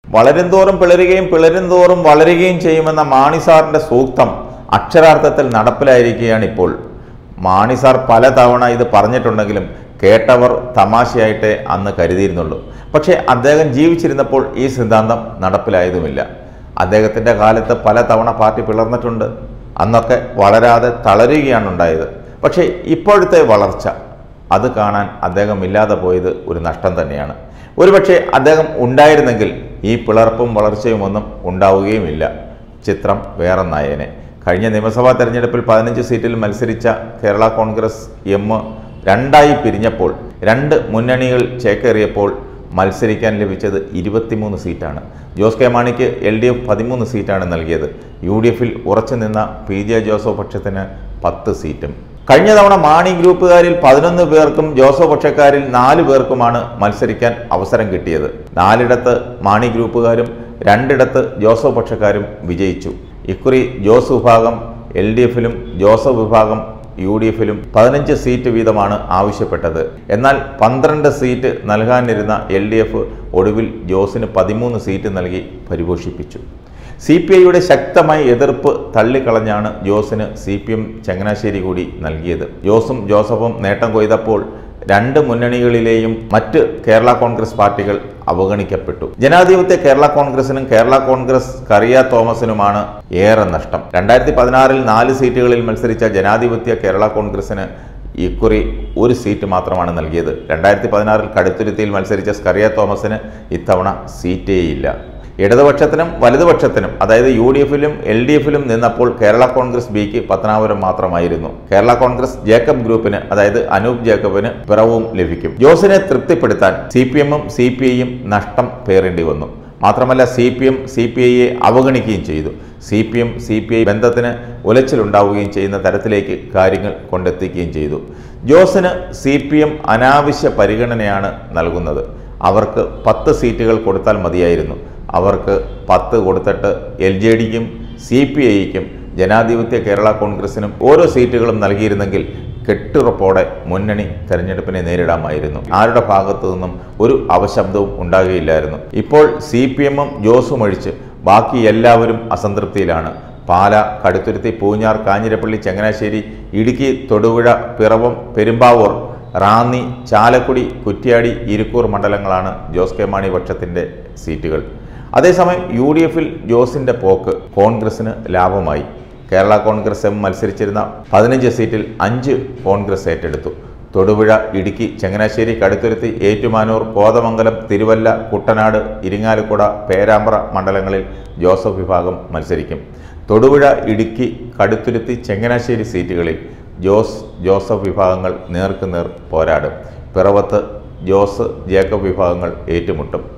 വളരുംതോറും പിളരുകയും പിളരുംതോറും വളരുകയും ചെയ്യുമെന്ന മാണി സാറിൻ്റെ സൂക്തം അക്ഷരാർത്ഥത്തിൽ നടപ്പിലായിരിക്കുകയാണ് ഇപ്പോൾ. മാണി സാർ പലതവണ ഇത് പറഞ്ഞിട്ടുണ്ടെങ്കിലും കേട്ടവർ തമാശയായിട്ടേ അന്ന് കരുതിയിരുന്നുള്ളൂ. പക്ഷേ അദ്ദേഹം ജീവിച്ചിരുന്നപ്പോൾ ഈ സിദ്ധാന്തം നടപ്പിലായതുമില്ല. അദ്ദേഹത്തിൻ്റെ കാലത്ത് പലതവണ പാർട്ടി പിളർന്നിട്ടുണ്ട്. അന്നൊക്കെ വളരാതെ തളരുകയാണ് ഉണ്ടായത്. പക്ഷേ ഇപ്പോഴത്തെ വളർച്ച അത് കാണാൻ അദ്ദേഹം ഇല്ലാതെ പോയത് ഒരു നഷ്ടം തന്നെയാണ്. ഒരുപക്ഷെ അദ്ദേഹം ഉണ്ടായിരുന്നെങ്കിൽ ഈ പിളർപ്പും വളർച്ചയും ഒന്നും ഉണ്ടാവുകയുമില്ല. ചിത്രം വേറൊന്നായേനെ. കഴിഞ്ഞ നിയമസഭാ തെരഞ്ഞെടുപ്പിൽ 15 സീറ്റിൽ മത്സരിച്ച കേരള കോൺഗ്രസ് എം രണ്ടായി പിരിഞ്ഞപ്പോൾ, രണ്ട് മുന്നണികൾ ചേക്കേറിയപ്പോൾ മത്സരിക്കാൻ ലഭിച്ചത് 23 സീറ്റാണ്. ജോസ് കെ മാണിക്ക് LDF 13 സീറ്റാണ് നൽകിയത്. UDF ഉറച്ചു നിന്ന PJ ജോസഫ് പക്ഷത്തിന് 10 സീറ്റും. കഴിഞ്ഞ തവണ മാണി ഗ്രൂപ്പുകാരിൽ 11 പേർക്കും ജോസഫ് പക്ഷക്കാരിൽ 4 പേർക്കുമാണ് മത്സരിക്കാൻ അവസരം കിട്ടിയത്. 4ഇടത്ത് മാണി ഗ്രൂപ്പുകാരും 2ഇടത്ത് ജോസഫ് പക്ഷക്കാരും വിജയിച്ചു. ഇക്കുറി ജോസ് വിഭാഗം LDF ജോസഫ് വിഭാഗം UDF 15 സീറ്റ് വീതമാണ് ആവശ്യപ്പെട്ടത്. എന്നാൽ 12 സീറ്റ് നൽകാനിരുന്ന LDF ഒടുവിൽ ജോസിന് 13 സീറ്റ് നൽകി പരിപോഷിപ്പിച്ചു. CPIയുടെ ശക്തമായ എതിർപ്പ് തള്ളിക്കളഞ്ഞാണ് ജോസിന് CPM ചങ്ങനാശ്ശേരി കൂടി നൽകിയത്. ജോസും ജോസഫും നേട്ടം കൊയ്തപ്പോൾ രണ്ട് മുന്നണികളിലെയും മറ്റ് കേരള കോൺഗ്രസ് പാർട്ടികൾ അവഗണിക്കപ്പെട്ടു. ജനാധിപത്യ കേരള കോൺഗ്രസിനും കേരള കോൺഗ്രസ് കറിയ തോമസിനുമാണ് ഏറെ നഷ്ടം. 2016 4 സീറ്റുകളിൽ മത്സരിച്ച ജനാധിപത്യ കേരള കോൺഗ്രസിന് ഇക്കുറി 1 സീറ്റ് മാത്രമാണ് നൽകിയത്. 2016 കടുത്തുരുത്തിയിൽ മത്സരിച്ച സ്കറിയ തോമസിന് ഇത്തവണ സീറ്റേയില്ല. ഇടതുപക്ഷത്തിനും വലതുപക്ഷത്തിനും, അതായത് UDF LDF നിന്നപ്പോൾ കേരള കോൺഗ്രസ് ബിക്ക് പത്തനാപുരം മാത്രമായിരുന്നു. കേരള കോൺഗ്രസ് ജേക്കബ് ഗ്രൂപ്പിന്, അതായത് അനൂപ് ജേക്കബിന് പിറവും ലഭിക്കും. ജോസിനെ തൃപ്തിപ്പെടുത്താൻ CPM CPIയും നഷ്ടം പേറേണ്ടി വന്നു. മാത്രമല്ല CPM CPIയെ അവഗണിക്കുകയും ചെയ്തു. CPM CPI ബന്ധത്തിന് ഉലച്ചിലുണ്ടാവുകയും ചെയ്യുന്ന തരത്തിലേക്ക് കാര്യങ്ങൾ കൊണ്ടെത്തിക്കുകയും ചെയ്തു. ജോസിന് CPM അനാവശ്യ പരിഗണനയാണ് നൽകുന്നത്. അവർക്ക് 10 സീറ്റുകൾ കൊടുത്താൽ മതിയായിരുന്നു. അവർക്ക് 10 കൊടുത്തിട്ട് LJDക്കും CPIക്കും ജനാധിപത്യ കേരള കോൺഗ്രസിനും ഓരോ സീറ്റുകളും നൽകിയിരുന്നെങ്കിൽ കെട്ടുറപ്പോടെ മുന്നണി തെരഞ്ഞെടുപ്പിനെ നേരിടാമായിരുന്നു. ആരുടെ ഭാഗത്തു നിന്നും ഒരു അപശബ്ദവും ഉണ്ടാകുകയില്ലായിരുന്നു. ഇപ്പോൾ CPMും ജോസും ഒഴിച്ച് ബാക്കി എല്ലാവരും അസംതൃപ്തിയിലാണ്. പാല, കടുത്തുരുത്തി, പൂഞ്ഞാർ, കാഞ്ഞിരപ്പള്ളി, ചങ്ങനാശ്ശേരി, ഇടുക്കി, തൊടുപുഴ, പിറവം, പെരുമ്പാവൂർ, റാന്നി, ചാലക്കുടി, കുറ്റ്യാടി, ഇരിക്കൂർ മണ്ഡലങ്ങളാണ് ജോസ് കെ മാണി പക്ഷത്തിൻ്റെ സീറ്റുകൾ. അതേസമയം UDF ജോസിൻ്റെ പോക്ക് കോൺഗ്രസിന് ലാഭമായി. കേരള കോൺഗ്രസ് എം മത്സരിച്ചിരുന്ന 15 സീറ്റിൽ 5 കോൺഗ്രസ് ഏറ്റെടുത്തു. തൊടുപുഴ, ഇടുക്കി, ചങ്ങനാശ്ശേരി, കടുത്തുരുത്തി, ഏറ്റുമാനൂർ, കോതമംഗലം, തിരുവല്ല, കുട്ടനാട്, ഇരിങ്ങാലക്കുട, പേരാമ്പ്ര മണ്ഡലങ്ങളിൽ ജോസഫ് വിഭാഗം മത്സരിക്കും. തൊടുപുഴ, ഇടുക്കി, കടുത്തുരുത്തി, ചങ്ങനാശ്ശേരി സീറ്റുകളിൽ ജോസഫ് വിഭാഗങ്ങൾ നേർക്കുനേർ പോരാടും. പിറവത്ത് ജോസ് ജേക്കബ് വിഭാഗങ്ങൾ ഏറ്റുമുട്ടും.